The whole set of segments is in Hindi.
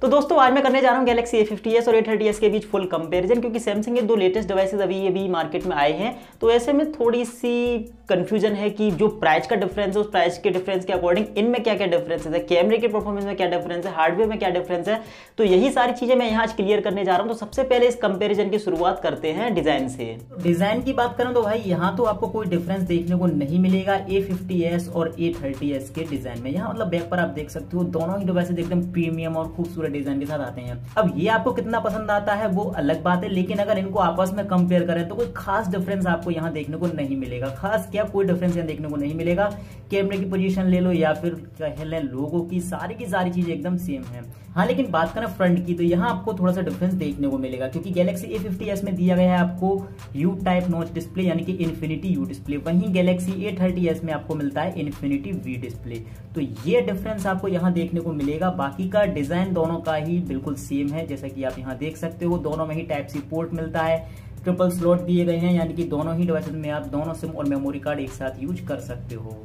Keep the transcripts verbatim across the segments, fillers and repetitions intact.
तो दोस्तों आज मैं करने जा रहा हूँ गैलेक्सी ए फिफ्टी एस और ए थर्टी एस के बीच फुल कंपैरिजन, क्योंकि सैमसंग के दो लेटेस्ट डिवाइसेस अभी अभी मार्केट में आए हैं। तो ऐसे में थोड़ी सी कंफ्यूजन है कि जो प्राइस का डिफरेंस है उस प्राइस के डिफरेंस के अकॉर्डिंग इनमें क्या क्या डिफरेंसेस है, कैमरे के परफॉर्मेंस में क्या डिफरेंस है, हार्डवेयर में क्या डिफरेंस है। तो यही सारी चीजें मैं यहाँ आज क्लियर करने जा रहा हूँ। तो सबसे पहले इस कंपेरिजन की शुरुआत करते हैं डिजाइन से। डिजाइन की बात करें तो भाई यहाँ तो आपको कोई डिफरेंस देखने को नहीं मिलेगा ए फिफ्टी एस और ए थर्टी एस के डिजाइन में। यहाँ मतलब बैक पर आप देख सकते हो दोनों ही डिवाइसेस एकदम प्रीमियम और खूबसूरत डिजाइन के साथ आते हैं। अब ये आपको कितना पसंद आता है वो अलग बात है, लेकिन अगर इनको आपस में कंपेयर करें तो कोई खास डिफरेंस आपको यहाँ देखने को नहीं मिलेगा। खास क्या कोई डिफरेंस यहाँ देखने को नहीं मिलेगा। कैमरे की पोजीशन ले लो या फिर कह लें लोगों की, सारी की सारी चीजें एकदम सेम है। हाँ, लेकिन बात करें फ्रंट की तो यहाँ आपको थोड़ा सा डिफरेंस देखने को मिलेगा, क्योंकि गैलेक्सी ए फिफ्टी एस में दिया गया है आपको यू टाइप नॉच डिस्प्ले यानी कि इन्फिनिटी यू डिस्प्ले, वहीं गैलेक्सी ए थर्टी एस में आपको मिलता है इन्फिनिटी वी डिस्प्ले। तो ये डिफरेंस आपको यहाँ देखने को मिलेगा। बाकी का डिजाइन दोनों का ही बिल्कुल सेम है, जैसा कि आप यहाँ देख सकते हो। दोनों में ही टाइप सी पोर्ट मिलता है, ट्रिपल स्लॉट दिए गए हैं, यानी कि दोनों ही डिवाइसेस में आप दोनों सिम और मेमोरी कार्ड एक साथ यूज कर सकते हो।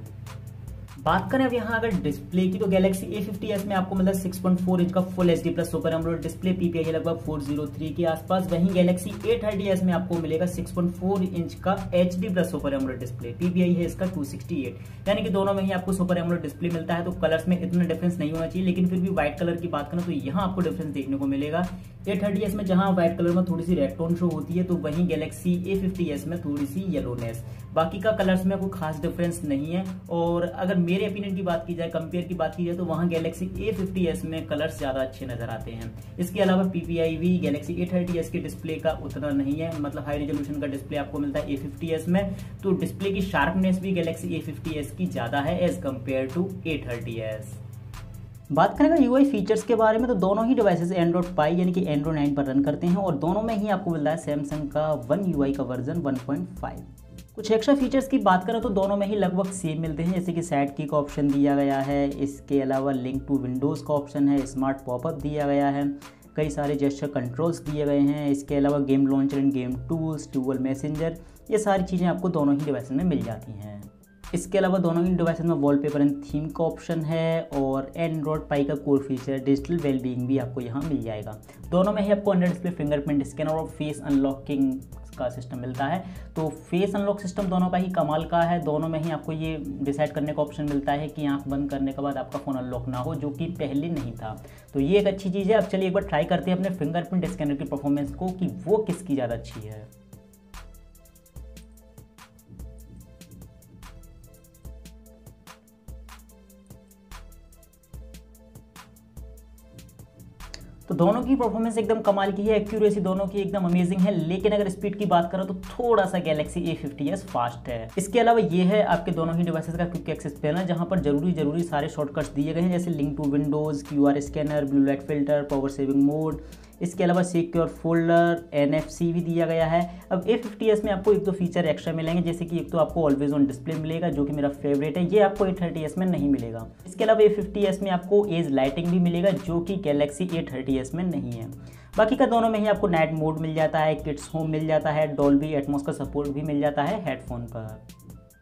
बात करें अब यहाँ अगर डिस्प्ले की तो गैलेक्सी ए फिफ्टी एस में आपको मतलब सिक्स पॉइंट फोर इंच का full HD plus super AMOLED display, PPI लगभग फोर जीरो थ्री के आसपास। वहीं गैलेक्सी ए थर्टी एस में आपको मिलेगा सिक्स पॉइंट फोर इंच का HD plus super AMOLED display, PPI है इसका टू सिक्सटी एट, यानी कि दोनों में ही आपको सुपर एमोलेड डिस्प्ले मिलता है। तो कलर्स में इतना डिफरेंस नहीं होना चाहिए, लेकिन फिर भी व्हाइट कलर की बात करें तो यहाँ आपको डिफरेंस देखने को मिलेगा। ए थर्टी एस में जहां व्हाइट कलर में थोड़ी सी रेड टोन शो होती है, तो वहीं गैलेक्सी ए फिफ्टी एस में थोड़ी सी येलोनेस। बाकी का कलर्स में कोई खास डिफरेंस नहीं है। और अगर मेरे ओपिनियन की बात की जाए, कंपेयर की बात की जाए, तो वहां गैलेक्सी ए फिफ्टी एस में कलर्स ज्यादा अच्छे नजर आते हैं। इसके अलावा पीपीआई भी गैलेक्सी ए थर्टी एस के डिस्प्ले का उतना नहीं है, मतलब हाई रेजोल्यूशन का डिस्प्ले आपको मिलता है ए फिफ्टी एस में। तो डिस्प्ले की शार्पनेस भी गैलेक्सी ए फिफ्टी एस की ज्यादा है as compare to A thirty S. बात करें अगर यूआई फीचर्स के बारे में तो दोनों ही डिवाइसेस एंड्रॉइड पाई यानी कि एंड्रॉइड नाइन पर रन करते हैं, और दोनों में ही आपको मिल रहा है सैमसंग का वन यूआई का वर्जन वन पॉइंट फाइव। कुछ एक्स्ट्रा फीचर्स की बात करें तो दोनों में ही लगभग सेम मिलते हैं, जैसे कि साइड की का ऑप्शन दिया गया है। इसके अलावा लिंक टू विंडोज़ का ऑप्शन है, स्मार्ट पॉपअप दिया गया है, कई सारे जेस्चर कंट्रोल्स दिए गए हैं। इसके अलावा game launcher and game tools, dual messenger, ये सारी चीज़ें आपको दोनों ही डिवाइस में मिल जाती हैं। इसके अलावा दोनों ही डिवाइसेस में वॉलपेपर एंड थीम का ऑप्शन है, और एंड्रॉइड पाई का कोर फीचर डिजिटल वेलबीइंग भी आपको यहाँ मिल जाएगा। दोनों में ही आपको अंडर डिस्प्ले फिंगरप्रिंट स्कैनर और फेस अनलॉकिंग का सिस्टम मिलता है। तो फेस अनलॉक सिस्टम दोनों का ही कमाल का है। दोनों में ही आपको ये डिसाइड करने का ऑप्शन मिलता है कि आंख बंद करने के बाद आपका फ़ोन अनलॉक ना हो, जो कि पहले नहीं था। तो ये एक अच्छी चीज़ है। अब चलिए एक बार ट्राई करते हैं अपने फिंगरप्रिंट स्कैनर की परफॉर्मेंस को कि वो किसकी ज़्यादा अच्छी है। तो दोनों की परफॉर्मेंस एकदम कमाल की है, एक्यूरेसी दोनों की एकदम अमेजिंग है। लेकिन अगर स्पीड की बात करें तो थोड़ा सा Galaxy A fifty S fast है। इसके अलावा ये है आपके दोनों ही डिवाइसेस का क्विक एक्सेस पैनल, जहां पर जरूरी जरूरी सारे शॉर्टकट्स दिए गए हैं, जैसे link to Windows, QR scanner, blue light filter, power saving mode. इसके अलावा सिक्योर फोल्डर, एनएफसी भी दिया गया है। अब ए फिफ्टी एस में आपको एक दो फीचर एक्स्ट्रा मिलेंगे, जैसे कि एक तो आपको ऑलवेज ऑन डिस्प्ले मिलेगा, जो कि मेरा फेवरेट है, ये आपको ए थर्टी एस में नहीं मिलेगा। इसके अलावा ए फिफ्टी एस में आपको एज लाइटिंग भी मिलेगा, जो कि गैलेक्सी ए थर्टी एस में नहीं है। बाकी का दोनों में ही आपको नाइट मोड मिल जाता है, किड्स होम मिल जाता है, डॉल्बी एटमॉस का सपोर्ट भी मिल जाता है हेडफोन पर।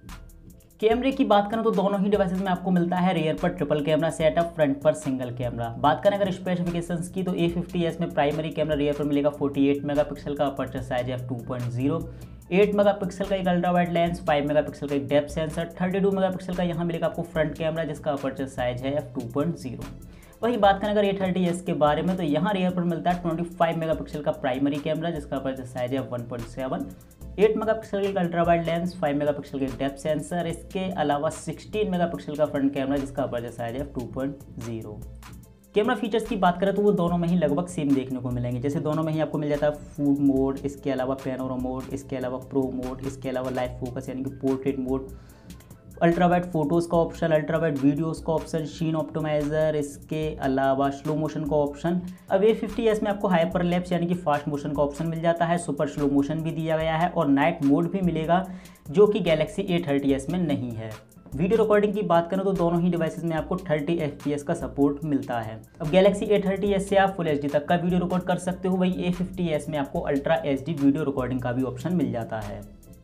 कैमरे की बात करें तो दोनों ही डिवाइसेस में आपको मिलता है रियर पर ट्रिपल कैमरा सेटअप, फ्रंट पर सिंगल कैमरा। बात करें अगर स्पेसिफिकेशंस की तो ए फिफ्टी एस में प्राइमरी कैमरा रियर पर मिलेगा फोर्टी एट मेगापिक्सल का, अपर्चर साइज है two point zero, eight megapixel का एक ultra wide lens, five megapixel का एक depth sensor, thirty two megapixel का यहाँ मिलेगा आपको फ्रंट कैमरा, जिसका अपर्चर साइज है एफ टू पॉइंट ज़ीरो। वही बात करें अगर ए थर्टी एस के बारे में तो यहाँ रियर पर मिलता है ट्वेंटी फाइव मेगापिक्सल का प्राइमरी कैमरा, जिसका अपर्चर साइज है one point seven, eight megapixel का ultra wide lens, five megapixel का डेप्थ सेंसर। इसके अलावा सिक्सटीन मेगापिक्सल का फ्रंट कैमरा, जिसका अपर्चर साइज है two point zero. Camera features की बात करें तो वो दोनों में ही लगभग सेम देखने को मिलेंगे, जैसे दोनों में ही आपको मिल जाता है फूड मोड, इसके अलावा पैनोरा मोड, इसके अलावा प्रो मोड, इसके अलावा लाइव फोकस यानी कि portrait mode, ultra wide photos का ऑप्शन, अल्ट्रा वाइड वीडियोज़ का ऑप्शन, शीन ऑप्टिमाइजर, इसके अलावा स्लो मोशन का ऑप्शन। अब ए फिफ्टी एस में आपको हाइपर लैप्स यानी कि फास्ट मोशन का ऑप्शन मिल जाता है, सुपर स्लो मोशन भी दिया गया है, और नाइट मोड भी मिलेगा, जो कि गैलेक्सी ए थर्टी एस में नहीं है। वीडियो रिकॉर्डिंग की बात करें तो दोनों ही डिवाइसेस में आपको थर्टी एफ पी एस का सपोर्ट मिलता है। अब गैलेक्सी ए थर्टी एस से आप फुल एच डी तक का वीडियो रिकॉर्ड कर सकते हो, वही ए फिफ्टी एस में आपको ultra H D video recording का भी ऑप्शन मिल जाता है।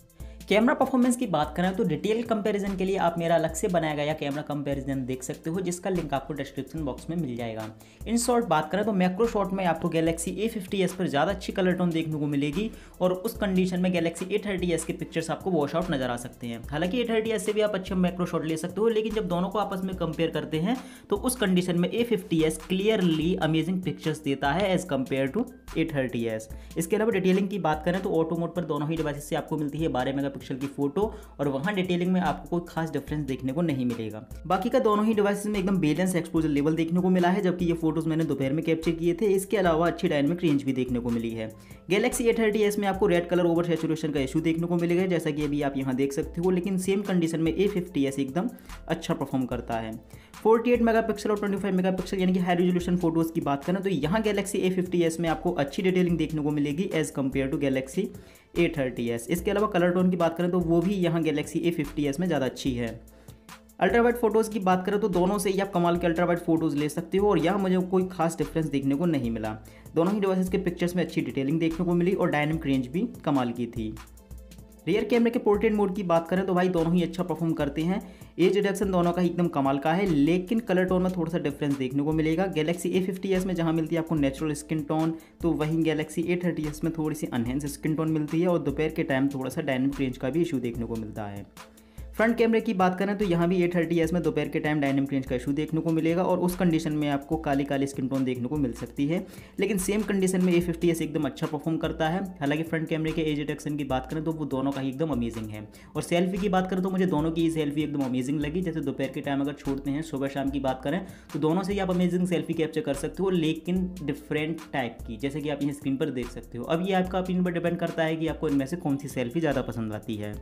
कैमरा परफॉर्मेंस की बात करें तो डिटेल कंपैरिजन के लिए आप मेरा अलग से बनाया गया कैमरा कंपैरिजन देख सकते हो, जिसका लिंक आपको डिस्क्रिप्शन बॉक्स में मिल जाएगा। इन शॉर्ट बात करें तो मैक्रो शॉट में आपको गैलेक्सी ए फिफ्टी एस पर ज़्यादा अच्छी कलर टोन देखने को मिलेगी और उस कंडीशन में गैलेक्सी ए थर्टी एस के पिक्चर्स आपको वॉश आउट नजर आ सकते हैं। हालांकि ए थर्टी एस से भी आप अच्छे मैक्रो शॉट ले सकते हो, लेकिन जब दोनों को आपस में कंपेयर करते हैं तो उस कंडीशन में A fifty S clearly amazing pictures देता है as compare to A thirty S. इसके अलावा डिटेलिंग की बात करें तो ऑटो मोड पर दोनों ही डिवाइसेस से आपको मिलती है बारह मेगापिक्सल की फोटो और वहां डिटेलिंग में आपको कोई खास डिफरेंस देखने को नहीं मिलेगा। बाकी का दोनों ही डिवाइसेस में एकदम बैलेंस एक्सपोजर लेवल देखने को मिला है, जबकि ये फोटोज मैंने दोपहर में कैप्चर किए थे। इसके अलावा अच्छी डायनेमिक रेंज भी देखने को मिली है। गैलेक्सी ए थर्टी एस में आपको रेड कलर ओवर सैचुरेशन का इशू देखने को मिलेगा, जैसा कि अभी आप यहाँ देख सकते हो, लेकिन सेम कंडीशन में ए फिफ्टी एस एकदम अच्छा परफॉर्म करता है। अड़तालीस मेगापिक्सल और पच्चीस मेगापिक्सल यानी कि हाई रेजोल्यूशन फोटोज की बात करें तो यहाँ गैलेक्सी ए फिफ्टी एस में आपको अच्छी डिटेलिंग देखने को मिलेगी as compare to Galaxy A thirty S. इसके अलावा कलर टोन की बात करें तो वो भी यहाँ गैलेक्सी ए फिफ्टी एस में ज़्यादा अच्छी है। अल्ट्रा वाइड फोटोज़ की बात करें तो दोनों से ही आप कमाल के अल्ट्रा वाइड फोटोज़ ले सकते हो और यहाँ मुझे कोई खास डिफरेंस देखने को नहीं मिला। दोनों ही डिवाइसेस के पिक्चर्स में अच्छी डिटेलिंग देखने को मिली और डायनेमिक रेंज भी कमाल की थी। रियर कैमरे के पोर्ट्रेट मोड की बात करें तो भाई दोनों ही अच्छा परफॉर्म करते हैं। एज रिडक्शन दोनों का एकदम कमाल का है, लेकिन कलर टोन में थोड़ा सा डिफरेंस देखने को मिलेगा। गैलेक्सी ए फिफ्टी एस में जहां मिलती है आपको नेचुरल स्किन टोन, तो वहीं गैलेक्सी ए थर्टी एस में थोड़ी सी अनहेंस स्किन टोन मिलती है और दोपहर के टाइम थोड़ा सा डायनेमिक रेंज का भी इशू देखने को मिलता है। फ्रंट कैमरे की बात करें तो यहाँ भी ए थर्टी एस में दोपहर के टाइम डायनेमिक रेंज का इशू देखने को मिलेगा और उस कंडीशन में आपको काली काली स्किन टोन देखने को मिल सकती है, लेकिन सेम कंडीशन में ए फिफ्टी एस एकदम अच्छा परफॉर्म करता है। हालांकि फ्रंट कैमरे के एज डिटेक्शन की बात करें तो वो दोनों का ही एकदम अमेजिंग है। और सेल्फी की बात करें तो मुझे दोनों की सेल्फी एकदम अमेजिंग लगी। जैसे दोपहर के टाइम अगर छोड़ते हैं, सुबह शाम की बात करें तो दोनों से ही आप अमेजिंग सेल्फी कैप्चर कर सकते हो, लेकिन डिफरेंट टाइप की, जैसे कि आप यहाँ स्क्रीन पर देख सकते हो। अब ये आपका ओपिनियन पर डिपेंड करता है कि आपको इनमें से कौन सी सेल्फी ज़्यादा पसंद आती है।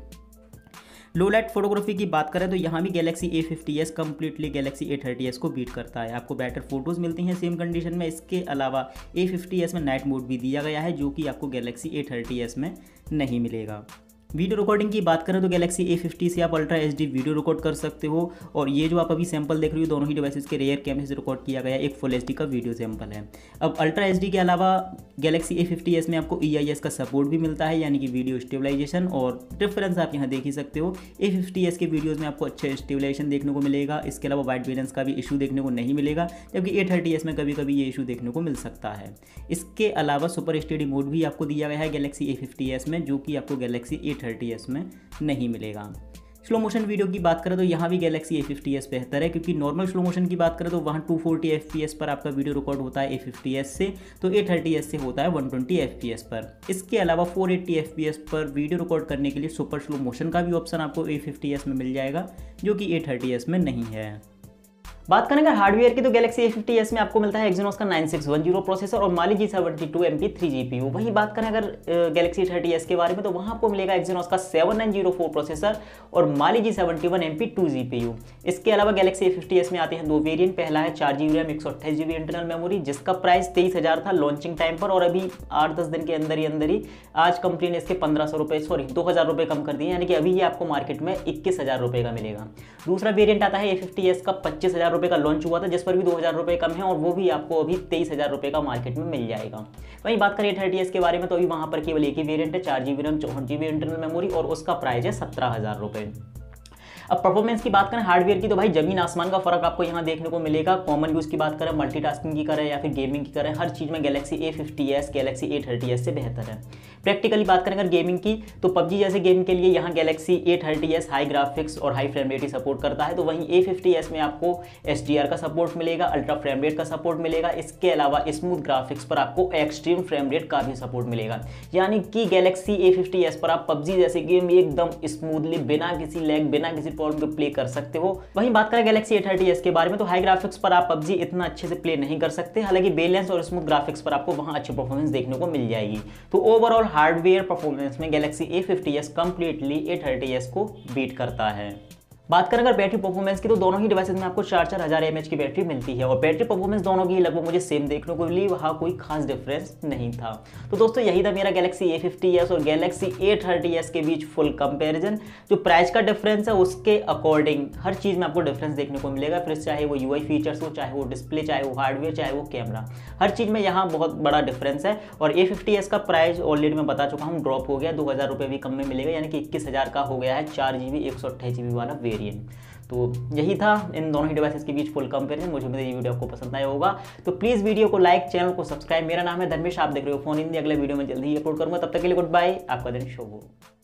लो लाइट फोटोग्राफी की बात करें तो यहाँ भी Galaxy A fifty S completely Galaxy A thirty S को बीट करता है। आपको बेटर फोटोज़ मिलती हैं सेम कंडीशन में। इसके अलावा ए फिफ्टी एस में नाइट मोड भी दिया गया है, जो कि आपको गैलेक्सी ए थर्टी एस में नहीं मिलेगा। वीडियो रिकॉर्डिंग की बात करें तो गैलेक्सी ए फिफ्टी से आप ultra H D video record कर सकते हो और ये जो आप अभी सैंपल देख रहे हो दोनों ही डिवाइसेस के रेयर कैमरे से रिकॉर्ड किया गया एक फुल एच डी का वीडियो सैंपल है। अब अल्ट्रा एच डी के अलावा गैलेक्सी ए फिफ्टी एस में आपको ई आई एस का सपोर्ट भी मिलता है, यानी कि वीडियो स्टेबलाइजेशन, और डिफरेंस आप यहाँ देख ही सकते हो। ए फिफ्टी एस के वीडियोज़ में आपको अच्छे स्टेबलाइजेशन देखने को मिलेगा। इसके अलावा वाइट बैलेंस का भी इशू देखने को नहीं मिलेगा, जबकि ए थर्टी एस में कभी कभी ये इशू देखने को मिल सकता है। इसके अलावा सुपर स्टेडी मोड भी आपको दिया गया है गैलेक्सी ए फिफ्टी एस में, जो कि आपको गैलेक्सी ए थर्टी एस में नहीं मिलेगा। स्लो मोशन वीडियो की बात करें तो यहाँ भी गैलेक्सी ए फिफ्टी एस बेहतर है, क्योंकि नॉर्मल स्लो मोशन की बात करें तो वहाँ two forty F P S पर आपका वीडियो रिकॉर्ड होता है ए फिफ्टी एस से, तो ए थर्टी एस से होता है one twenty F P S पर। इसके अलावा four eighty F P S पर वीडियो रिकॉर्ड करने के लिए सुपर स्लो मोशन का भी ऑप्शन आपको ए फिफ्टी एस में मिल जाएगा, जो कि ए थर्टी एस में नहीं है। बात करें अगर हार्डवेयर की तो गैलेक्सी ए फिफ्टी एस में आपको मिलता है एक्सिनोस का nine six one zero processor और Mali G seventy two M P three G P U. वहीं बात करें अगर गैलेक्सी थर्टी एस के बारे में तो वहां आपको मिलेगा एक्सिनोस का seven nine zero four processor और Mali G seventy one M P two G P U. इसके अलावा गैलेक्सी ए फिफ्टी एस में आते हैं दो वेरिएंट। पहला है चार जी बी रैम एक सौ अट्ठाईस जी बी इंटरनल मेमोरी, जिसका प्राइस तेईस हज़ार था लॉन्चिंग टाइम पर, और अभी आठ दस दिन के अंदर ही अंदर ही आज कंपनी ने इसके पंद्रह सौ रुपये सॉरी दो हज़ार रुपये कम कर दिए, यानी कि अभी ये आपको मार्केट में इक्कीस हज़ार रुपये का मिलेगा। दूसरा वेरिएंट आता है ए फिफ्टी एस का पच्चीस हज़ार रुपये का लॉन्च हुआ था, जिस पर भी दो हज़ार रुपये कम है, और वो भी आपको अभी तेईस हज़ार रुपये का मार्केट में मिल जाएगा। वहीं बात करें ए थर्टी एस के बारे में तो अभी वहां पर केवल एक ही वेरिएंट है, चार जी बी रैम चौंसठ जी बी इंटरनल मेमोरी, और उसका प्राइस है सत्रह हज़ार रुपये। अब परफॉर्मेंस की बात करें हार्डवेयर की तो भाई जमीन आसमान का फर्क आपको यहाँ देखने को मिलेगा। कॉमन यूज की बात करें, मल्टीटास्किंग की करें या फिर गेमिंग की करें, हर चीज़ में Galaxy A fifty S Galaxy A thirty S से बेहतर है। प्रैक्टिकली बात करें अगर गेमिंग की तो पबजी जैसे गेम के लिए यहाँ Galaxy A thirty S high graphics और हाई फ्रेम रेट ही सपोर्ट करता है, तो वहीं ए फिफ्टी एस में आपको एच डी आर का सपोर्ट मिलेगा, अल्ट्रा फ्रेम रेट का सपोर्ट मिलेगा। इसके अलावा स्मूथ ग्राफिक्स पर आपको एक्सट्रीम फ्रेम रेट का भी सपोर्ट मिलेगा, यानी कि गैलेक्सी ए फिफ्टी एस पर आप पबजी जैसे गेम एकदम स्मूथली बिना किसी लैग बिना किसी प्रॉब्लम के प्ले कर सकते हो। वहीं बात करें गैलेक्सी ए थर्टी एस के बारे में तो हाई ग्राफिक्स पर आप पबजी इतना अच्छे से प्ले नहीं कर सकते, हालांकि बैलेंस और स्मूथ ग्राफिक्स पर आपको वहां अच्छी परफॉर्मेंस देखने को मिल जाएगी। तो ओवरऑल हार्डवेयर परफॉर्मेंस में Galaxy A fifty S completely A thirty S को बीट करता है। बात करें अगर बैटरी परफॉर्मेंस की, तो दोनों ही डिवाइसेस में आपको चार चार हज़ार एम एच की बैटरी मिलती है और बैटरी परफॉर्मेंस दोनों की लगभग मुझे सेम देखने को मिली, वहाँ कोई खास डिफरेंस नहीं था। तो दोस्तों यही था मेरा गैलेक्सी ए फिफ्टी एस और गैलेक्सी ए थर्टी एस के बीच फुल कंपैरिजन। जो प्राइस का डिफरेंस है उसके अकॉर्डिंग हर चीज़ में आपको डिफरेंस देखने को मिलेगा, फिर चाहे वो यूआई फीचर्स हो, चाहे वो डिस्प्ले, चाहे वो हार्डवेयर, चाहे वो कैमरा, हर चीज़ में यहाँ बहुत बड़ा डिफरेंस है। और ए फिफ्टी एस का प्राइस ऑलरेडी मैं बता चुका हूँ ड्रॉप हो गया, दो हज़ार रुपये भी कम में मिलेगा, यानी कि इक्कीस हज़ार का हो गया है चार जी बी एक सौ अट्ठाईस जी बी वाला वेरिएंट। तो यही था इन दोनों ही डिवाइसेस के बीच फुल कंपैरिजन। मुझे उम्मीद है ये वीडियो आपको पसंद आया होगा, तो प्लीज़ वीडियो को लाइक, चैनल को सब्सक्राइब। मेरा नाम है धर्मेश, आप देख रहे हो फोन हिंदी। अगले वीडियो में जल्दी ही अपलोड करूंगा, तब तक के लिए गुड बाय, आपका दिन शुभ हो।